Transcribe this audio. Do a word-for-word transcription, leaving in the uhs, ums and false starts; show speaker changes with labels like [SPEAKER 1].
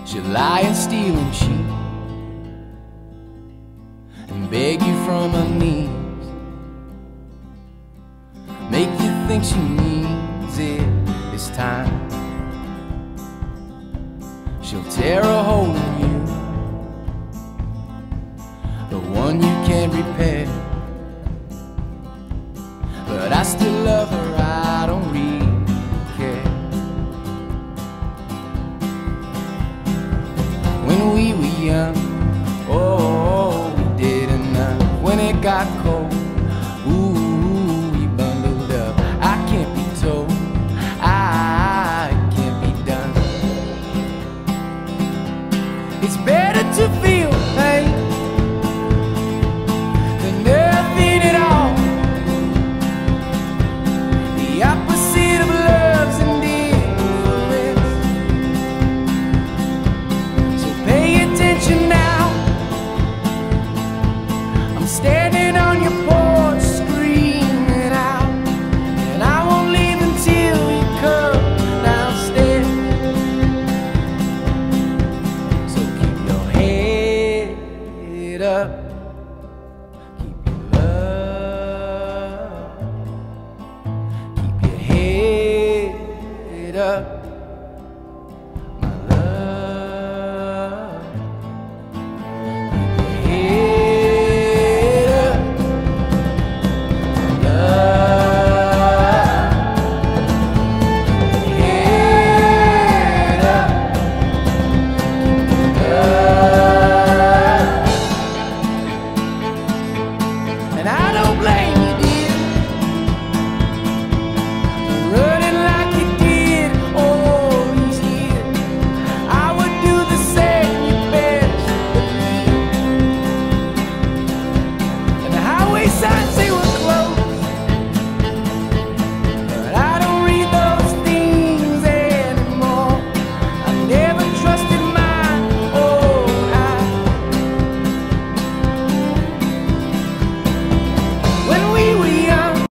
[SPEAKER 1] She'll lie and steal and cheat and beg you from her knees, make you think she needs it this time. She'll tear a hole in you, the one you can't repair. But I still love her, I don't really care. When we were young, oh, we did enough. When it got cold, ooh, we bundled up. I can't be told, I can't be done. It's better to feel